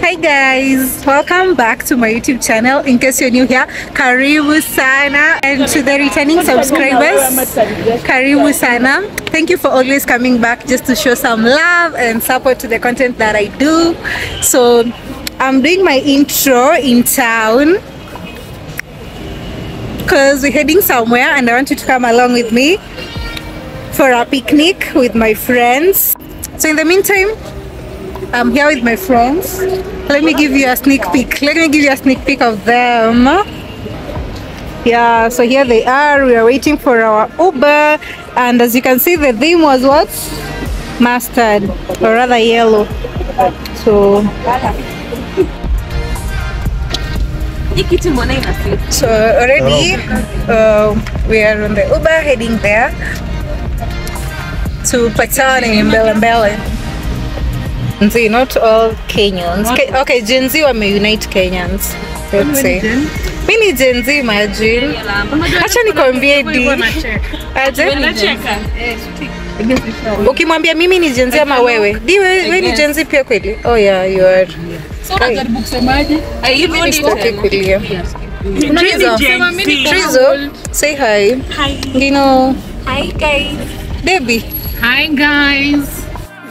Hi guys, welcome back to my YouTube channel. In case you're new here, karibu sana, and to the returning subscribers, karibu sana. Thank you for always coming back just to show some love and support to the content that I do. So I'm doing my intro in town because we're heading somewhere and I want you to come along with me for a picnic with my friends. So in the meantime, I'm here with my friends. Let me give you a sneak peek. Let me give you a sneak peek of them. Yeah, so here they are. We are waiting for our Uber, and as you can see, the theme was what? Mustard, or rather yellow. So already we are on the Uber heading there to Patani in Mbele. See, not all Kenyans. Okay, Gen Z wame unite Kenyans. Let's say. Mimi ni Gen Z, imagine. Acha nikwambie di. Aje? Ukimwambia mimi ni Gen Z ama wewe? Di wewe ni Gen Z pia kweli? Oh yeah, you are. So unajaribu kusemaje? Hivi ni kulia. Trizo, say hi. Hi. Gino. Hi guys. Debbie. Hi guys.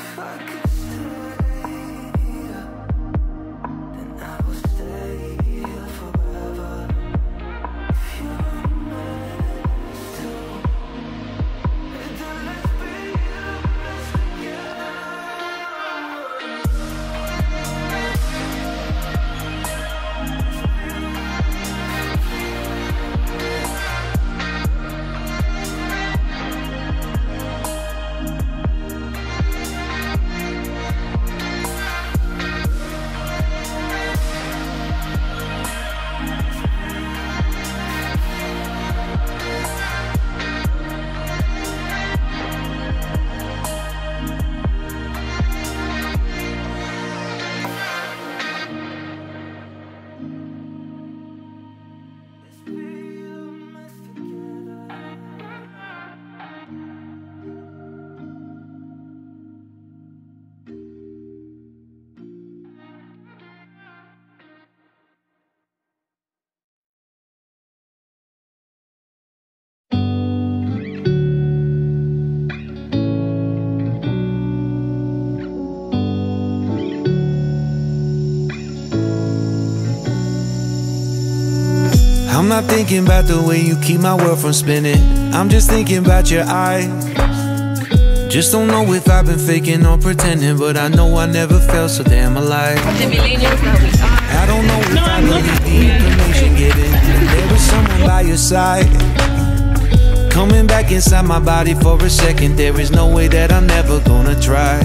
I'm not thinking about the way you keep my world from spinning. I'm just thinking about your eyes. Just don't know if I've been faking or pretending, but I know I never felt so damn alive. I don't know if I believe the information given. There was someone by your side, coming back inside my body for a second. There is no way that I'm never gonna try.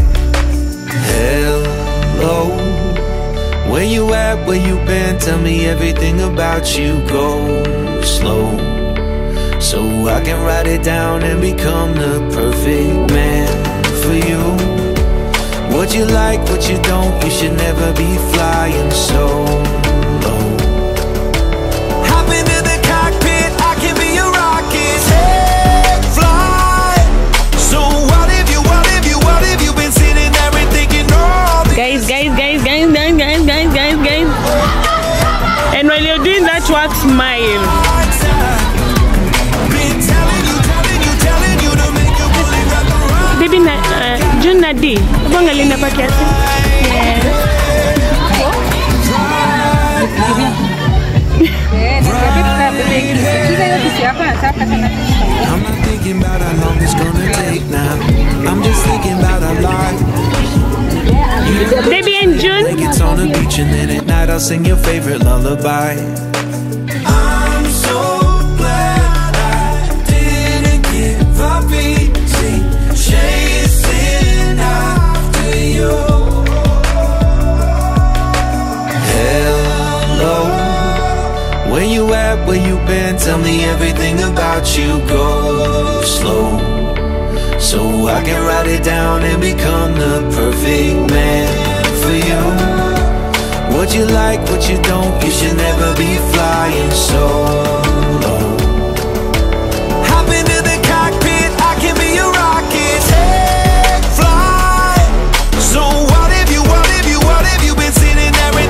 Hello, where you at, where you been? Tell me everything about you. Go slow, so I can write it down and become the perfect man for you. What you like, what you don't, you should never be flying solo. Hop into the cockpit, I can be your rocket. Hey, fly. So what if you been sitting there and thinking, oh, Guys. And while you're doing that, work, smile. Baby, June Nadi, Bongalina Paket. I'm not thinking about how long it's gonna take now. I'm just thinking about our life. Baby and June. Like it's on the beach and then at night I'll sing your favorite lullaby. I'm so glad I didn't give up easy, chasing after you. Hello, where you at, where you been? Tell me everything about you. Go slow, so I can write it down and become the perfect man for you. What you like, what you don't, you should never be flying solo. Hop into the cockpit, I can be your rocket. Hey, fly. So what if you been sitting there and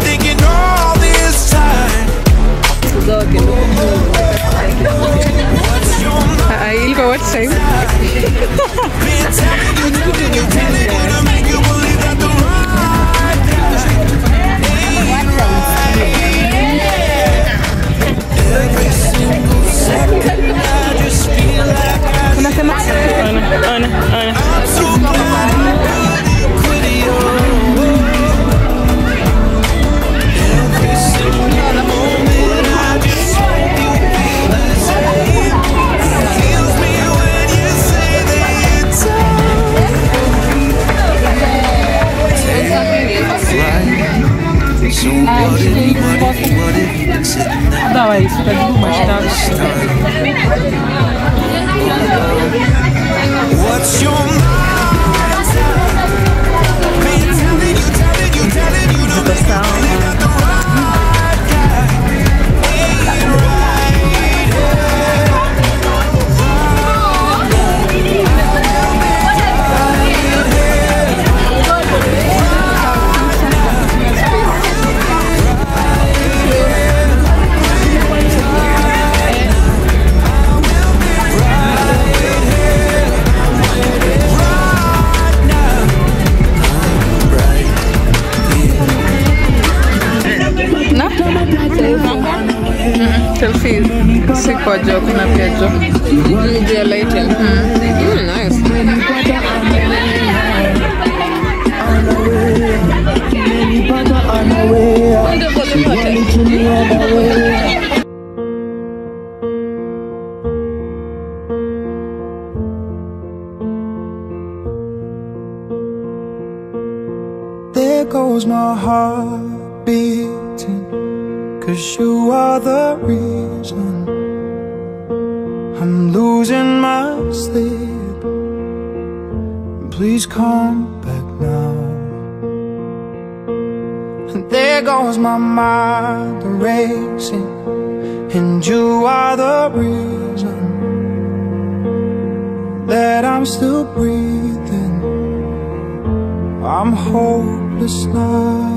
otherwise utajibu mashtaka. What's your mindset? Been telling you to make you the sound. Got the right guy. Ain't right Selfie, si kwa job na pia job. Media lighting. Nice. There goes my heart beating, 'cause you are the reason I'm losing my sleep. Please come back now. And there goes my mind racing, and you are the reason that I'm still breathing. I'm hopeless now.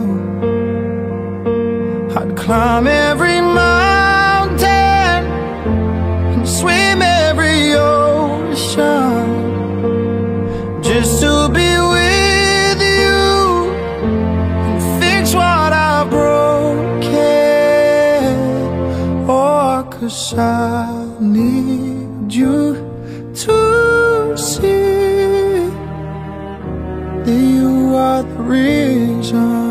I'd climb every mountain and swim every ocean just to be with you and fix what I broken. Oh, 'cause I need you to see that you are the reason.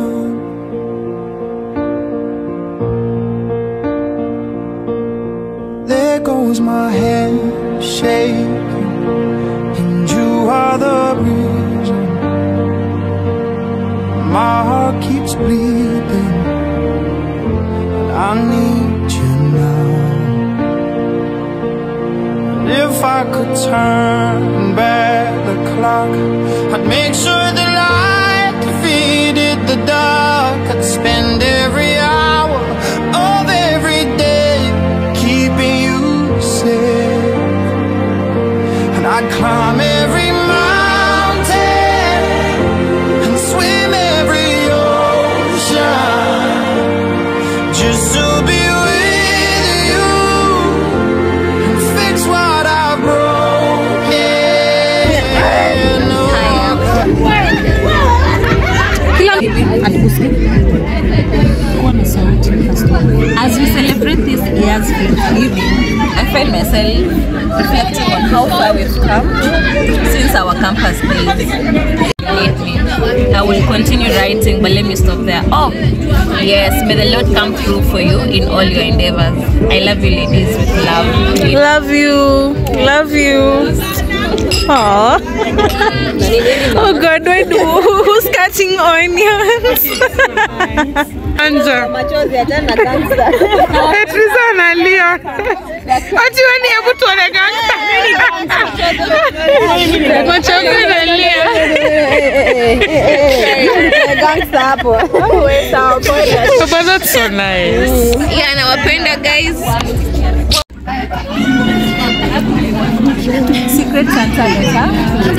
There goes my head shaking, and you are the reason. My heart keeps bleeding, and I need you now. And if I could turn back the clock, I'd make sure the light defeated the dark. I'd spend every hour of every day keeping you safe, and I'd climb every mountain and swim every ocean just to be with you and fix what I broken. As we celebrate this year's Thanksgiving, I find myself reflecting on how far we've come since our campus days. I will continue writing, but let me stop there. Oh, yes, may the Lord come through for you in all your endeavors. I love you, ladies, with love. Love you. Love you. Aww. Oh God, who's catching onions? Anja. Petriza analia. Ati wani hebu tuone gangsta. Machozi analia. Gangsta hapo. But that's so nice. Yeah, nawapenda guys. Secret Santa letter.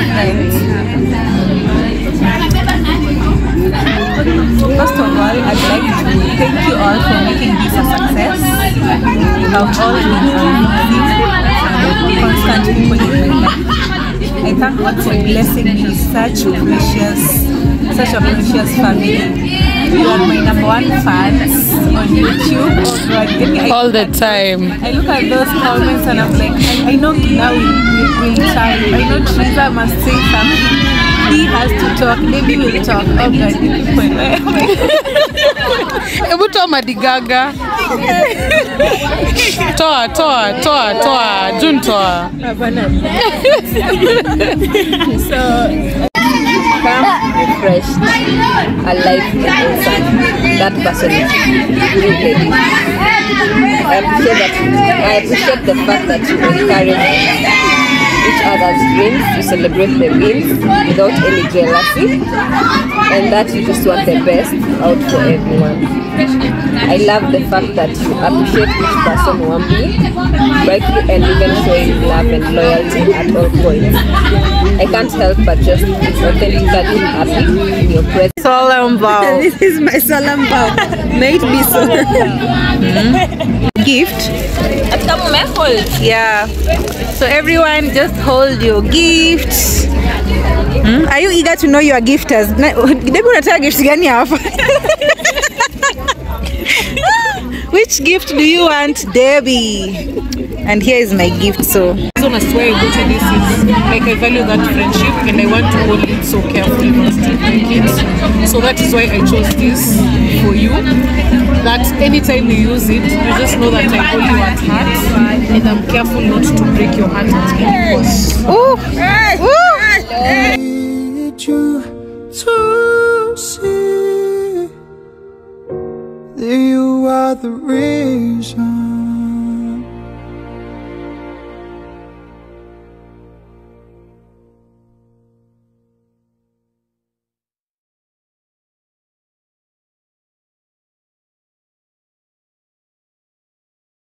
First of all, I'd like to thank you all for making this a success. You have all been constant people in my life. I thank God for blessing me with such a precious family. You are my #1 fans on YouTube. Oh God, all the time. I look at those comments and I'm like, I know now we'll try. I know Teresa must say something. He has to talk. Maybe we'll talk. Oh God, Ebu toa Madigaga. Toa. June toa. So come refreshed, alive, and that person is really appreciate the fact that you encourage each other's dreams, you celebrate the wins without any jealousy, and that you just want the best out for everyone. I love the fact that you appreciate each person warmly, brightly, and even showing love and loyalty at all points. I can't help but just be authentically happy in your presence. Solemn vow. This is my solemn vow. May it be so. Gift. Hold. Yeah. So everyone just hold your gifts. Are you eager to know your gifters? Which gift do you want, Debbie? And here is my gift. So Honest way I go to this is like I value that friendship and I want to hold it so carefully, not to break it. So that is why I chose this for you. That anytime you use it, you just know that I hold you at heart and I'm careful not to break your heart at any cost. ooh, ooh. Need you to see that you are the real